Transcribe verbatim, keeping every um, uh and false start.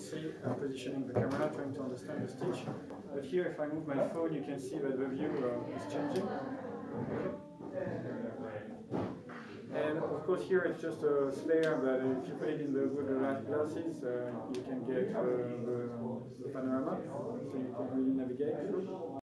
see I'm positioning the camera, trying to understand the stitch. But here, if I move my phone, you can see that the view uh, is changing. And of course, here it's just a sphere, but if you put it in the Google glasses, uh, you can get uh, the, the panorama, so you can really navigate through.